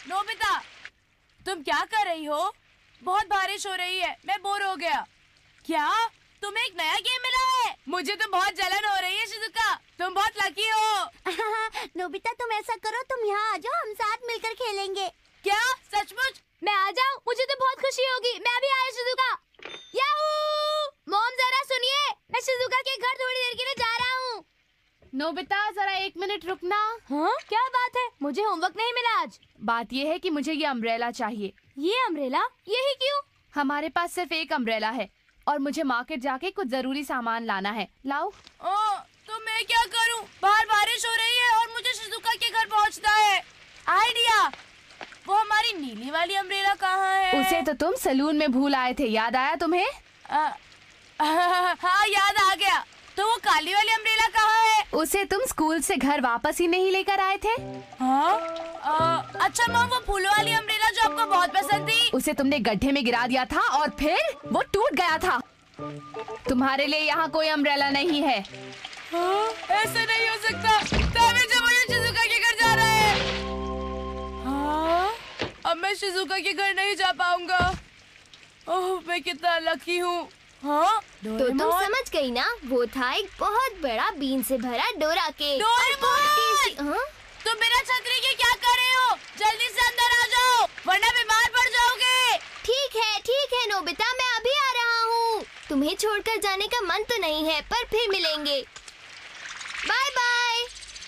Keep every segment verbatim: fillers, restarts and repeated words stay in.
Nobita, तुम क्या कर रही हो? बहुत बारिश हो रही है, मैं बोर हो गया। क्या तुम्हें एक नया गेम मिला है? मुझे तो बहुत जलन हो रही है शिजुका, तुम बहुत लकी हो। नोबिता तुम ऐसा करो, तुम यहाँ आ जाओ, हम साथ मिलकर खेलेंगे। क्या सचमुच? मैं आ जाऊँ? मुझे तो बहुत खुशी होगी। मैं भी आया शिजुका। याहू! मॉम जरा सुनिए, मैं शिजुका के घर थोड़ी देर के लिए जा रहा हूँ। नोबिता जरा एक मिनट रुकना। हाँ क्या बात है? मुझे होमवर्क नहीं मिला आज। बात ये है कि मुझे ये अम्ब्रेला चाहिए। ये अम्ब्रेला? यही क्यों? हमारे पास सिर्फ एक अम्ब्रेला है और मुझे मार्केट जाके कुछ जरूरी सामान लाना है। लाओ। ओ, तो मैं क्या करूं? बाहर बारिश हो रही है और मुझे शिजुका के घर पहुंचना है। आइडिया! वो हमारी नीली वाली अम्ब्रेला कहाँ है? उसे तो तुम सलून में भूल आए थे, याद आया तुम्हें? आ, आ, हाँ याद आ गया। तो वो काली वाली अम्ब्रेला कहाँ है? उसे तुम स्कूल से घर वापस ही नहीं लेकर आए थे? हाँ? आ, अच्छा मॉम, वो फूलों वाली अम्ब्रेला जो आपको बहुत पसंद थी, उसे तुमने गड्ढे में गिरा दिया था और फिर वो टूट गया था। तुम्हारे लिए यहाँ कोई अम्ब्रेला नहीं है। हाँ? ऐसा नहीं हो सकता। तभी जब मुझे शिजुका के घर जा रहा है। हाँ? अब मैं शिजुका के घर नहीं जा पाऊंगा। ओह, मैं कितना लकी हूँ। हाँ? तो तुम समझ गई ना, वो था एक बहुत बड़ा बीन से भरा डोरा केक। डोरेमोन! हाँ? तुम बिना छतरी के क्या कर रहे हो? जल्दी से अंदर आ जाओ, वरना बीमार पड़ जाओगे। ठीक है ठीक है नोबिता, मैं अभी आ रहा हूँ। तुम्हें छोड़कर जाने का मन तो नहीं है, पर फिर मिलेंगे। Bye bye.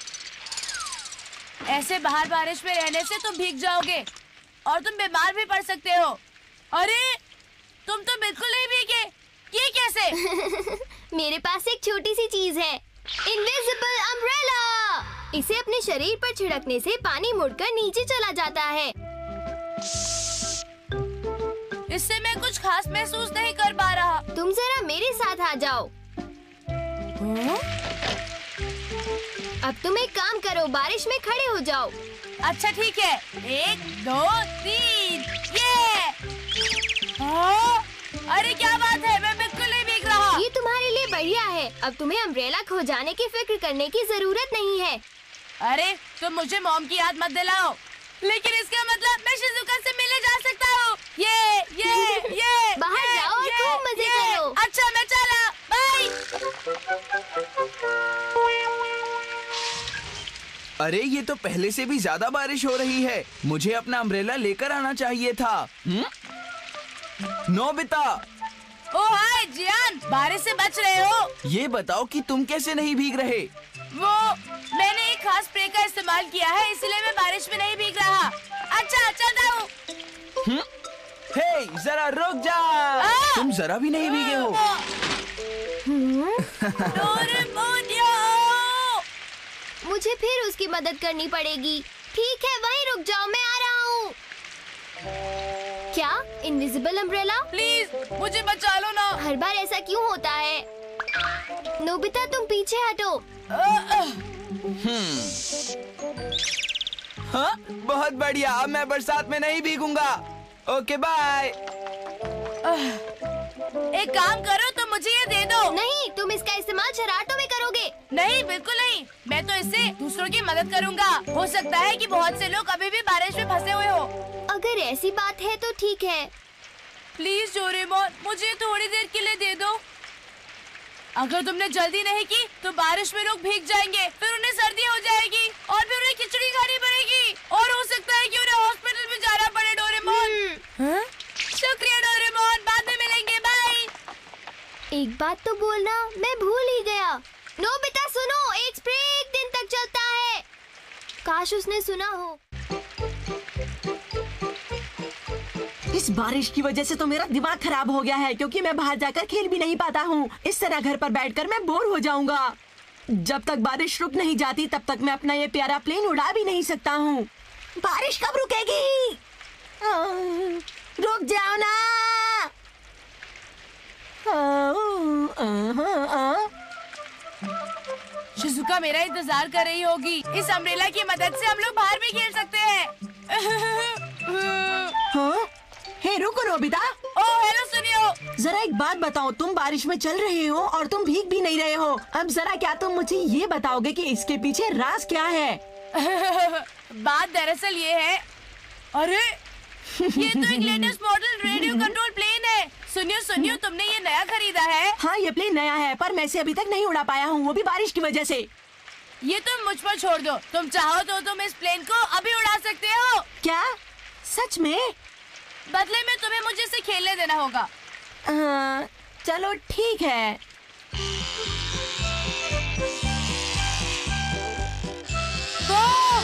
ऐसे बाहर बारिश में रहने से तुम भीग जाओगे और तुम बीमार भी पड़ सकते हो। अरे तुम तो बिल्कुल नहीं भीगे, ये कैसे? मेरे पास एक छोटी सी चीज है, इनविजिबल अम्ब्रेला। इसे अपने शरीर पर छिड़कने से पानी मुड़कर नीचे चला जाता है। इससे मैं कुछ खास महसूस नहीं कर पा रहा। तुम जरा मेरे साथ आ जाओ। हाँ? अब तुम एक काम करो, बारिश में खड़े हो जाओ। अच्छा ठीक है, एक दो तीन, ये। हाँ? अरे क्या बात है, मैं बिल्कुल नहीं भीग रहा। ये तुम्हारे लिए बढ़िया है, अब तुम्हें अम्ब्रेला खो जाने की फिक्र करने की जरूरत नहीं है। अरे तुम मुझे मॉम की याद मत दिलाओ, लेकिन इसका मतलब मैं शिजुका से मिलने जा सकता हूँ। ये ये ये बाहर ये, जाओ और ये, खूब मजे ये। करो। अच्छा मैं चला, बाय। अरे ये तो पहले से भी ज्यादा बारिश हो रही है, मुझे अपना अम्ब्रेला लेकर आना चाहिए था। हुँ? नोबिता! ओ हाय जियान, बारिश से बच रहे हो? ये बताओ कि तुम कैसे नहीं भीग रहे? वो मैंने एक खास स्प्रे का इस्तेमाल किया है, इसलिए मैं बारिश में नहीं भीग रहा। अच्छा चलता हूँ। हे, जरा रुक जा। तुम जरा भी नहीं भीगे हो। डोरेमोनियो! मुझे फिर उसकी मदद करनी पड़ेगी। ठीक है, वहीं रुक जाओ, मैं आ रहा हूँ। क्या इनविजिबल अम्ब्रेला? प्लीज मुझे बचा लो ना। हर बार ऐसा क्यों होता है? नोबिता तुम पीछे हटो। हाँ, बहुत बढ़िया, अब मैं बरसात में नहीं भीगूंगा। Okay bye. एक काम करो, तुम मुझे ये दे दो। नहीं, तुम इसका इस्तेमाल शरारतों में करोगे। नहीं बिल्कुल नहीं, मैं तो इससे दूसरों की मदद करूंगा। हो सकता है कि बहुत से लोग अभी भी बारिश में फंसे हुए हो। अगर ऐसी बात है तो ठीक है। प्लीज डोरेमोन, मुझे थोड़ी देर के लिए दे दो। अगर तुमने जल्दी नहीं की तो बारिश में लोग भीग जाएंगे, फिर उन्हें सर्दी हो जाएगी और फिर उन्हें खिचड़ी खानी पड़ेगी और हो सकता है कि उन्हें हॉस्पिटल में जाना पड़े। डोरेमोन, हाँ? शुक्रिया डोरेमोन, बाद में मिलेंगे, बाय। एक बात तो बोलना मैं भूल ही गया। नोबिता सुनो, एक स्प्रे एक दिन तक चलता है। काश उसने सुना हो। इस बारिश की वजह से तो मेरा दिमाग खराब हो गया है, क्योंकि मैं बाहर जाकर खेल भी नहीं पाता हूँ। इस तरह घर पर बैठकर मैं बोर हो जाऊंगा। जब तक बारिश रुक नहीं जाती तब तक मैं अपना ये प्यारा प्लेन उड़ा भी नहीं सकता हूँ। बारिश कब रुकेगी? आ, रुक जाओ ना। आ, आ, आ, आ। शिजुका मेरा इंतजार कर रही होगी। इस अम्ब्रेला की मदद से हम लोग बाहर भी खेल सकते हैं। हाँ? हे रुको नोबिता। ओ हेलो, सुनियो। जरा एक बात बताओ, तुम बारिश में चल रहे हो और तुम भीग भी नहीं रहे हो। अब जरा क्या तुम मुझे ये बताओगे कि इसके पीछे राज क्या है? बात दरअसल ये है अरे ये तो एक latest model radio control plane है। सुनियो सुनियो, तुमने ये नया खरीदा है? हाँ, ये प्लेन नया है पर मैं इसे अभी तक नहीं उड़ा पाया हूँ, वो भी बारिश की वजह से। ये तुम मुझ पर छोड़ दो। तुम चाहो तो तुम इस प्लेन को अभी उड़ा सकते हो। क्या? सच में? बदले में तुम्हें मुझे इसे खेलने देना होगा। आ, चलो ठीक है। ओ!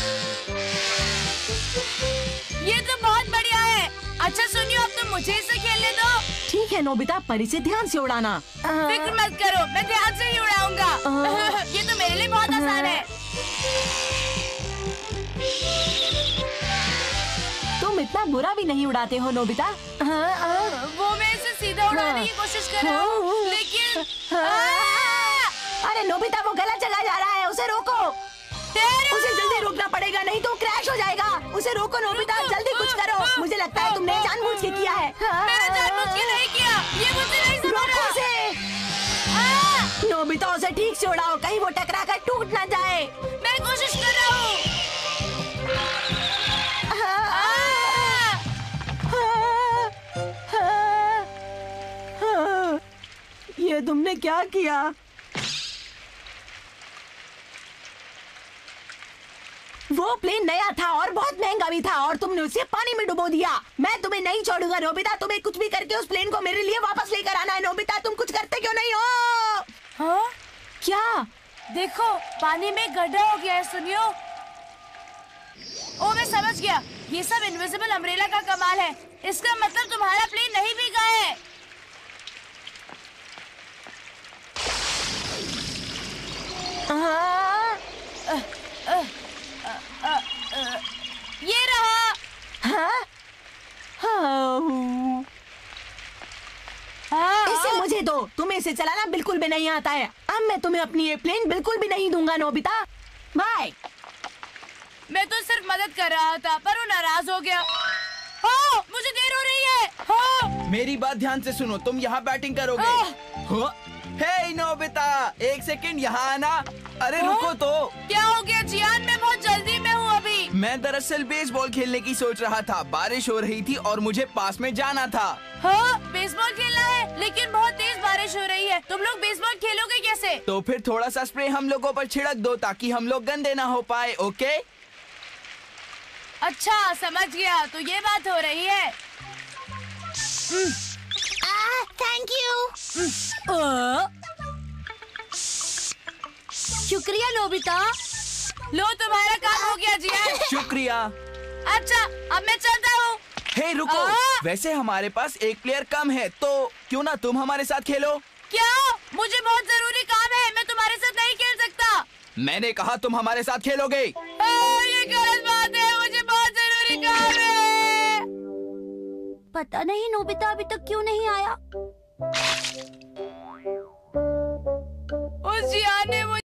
ये तो बहुत बढ़िया है। अच्छा सुनियो, अब तुम मुझे इसे खेलने दो। ठीक है नोबिता, पर इसे ध्यान से उड़ाना। आ, फिक्र मत करो, मैं ध्यान से ही उड़ाऊंगा। आ, ये तो मेरे लिए बहुत आसान है। तुम इतना बुरा भी नहीं उड़ाते हो नोबिता। आ, आ, वो मैं इसे सीधा उड़ाने की कोशिश कर रहा हूँ, लेकिन आ! अरे नोबिता, वो गलत जगह जा रहा है, उसे रोको। तेरा! उसे जल्दी रोकना पड़ेगा, नहीं तो क्रैश हो जाएगा। उसे रोको नोबिता, रुको। जल्दी कुछ करो। मुझे लगता है तुमने जानबूझ के किया है। मैंने जानबूझ के नहीं किया, ये मुझे नहीं समझ रोको रहा। उसे। आ! नोबिता, उसे ठीक से उड़ाओ, कहीं वो टकरा कर टूट ना जाए। मैं कोशिश कर रहा हूँ। आ! ये तुमने क्या किया? वो प्लेन नया था और बहुत महंगा भी था और तुमने उसे पानी में डुबो दिया। मैं तुम्हें नहीं छोड़ूंगा नोबिता, तुम्हें कुछ भी करके उस प्लेन को मेरे लिए वापस लेकर आना है। नोबिता, तुम कुछ करते क्यों नहीं हो? हाँ? क्या? देखो, पानी में गड्ढा हो गया है। सुनियो। ओ, मैं समझ गया। ये सब इनविजिबल अम्ब्रेला का कमाल है। इसका मतलब तुम्हारा प्लेन नहीं भीगा है। हाँ? अ, अ, अ, अ, अ, ये रहा। हाँ? हाँ? हाँ, इसे हाँ। मुझे दो, तुम्हें इसे चलाना बिल्कुल भी नहीं आता है। अब मैं तुम्हें अपनी ये प्लेन बिल्कुल भी नहीं दूंगा नोबिता। बाय। मैं तो सिर्फ मदद कर रहा था, पर वो नाराज हो गया। हाँ, मुझे देर हो रही है। हाँ। मेरी बात ध्यान से सुनो, तुम यहाँ बैटिंग करोगे। हाँ? हे नोबिता, एक सेकंड यहाँ आना। अरे हाँ? रुको तो। क्या हो गया जियान? मैं बहुत जल्दी में हूँ अभी। मैं दरअसल बेसबॉल खेलने की सोच रहा था। बारिश हो रही थी और मुझे पास में जाना था। हाँ, बेसबॉल खेलना है, लेकिन बहुत तेज बारिश हो रही है। तुम लोग बेसबॉल खेलोगे कैसे? तो फिर थोड़ा सा स्प्रे हम लोगों पर छिड़क दो ताकि हम लोग गंदे ना हो पाए। ओके? अच्छा, समझ गया। तो ये बात हो रही है। Thank you. शुक्रिया नोबिता। लो, तुम्हारा काम हो गया जियान। शुक्रिया। अच्छा, अब मैं चलता हूँ। हे रुको, आ? वैसे हमारे पास एक प्लेयर कम है, तो क्यों ना तुम हमारे साथ खेलो? क्या? मुझे बहुत जरूरी काम है, मैं तुम्हारे साथ नहीं खेल सकता। मैंने कहा तुम हमारे साथ खेलोगे। आ, ये गलत बात है, मुझे बहुत जरूरी काम है। पता नहीं नोबिता अभी तक क्यों नहीं आया। उस जियान ने मुझे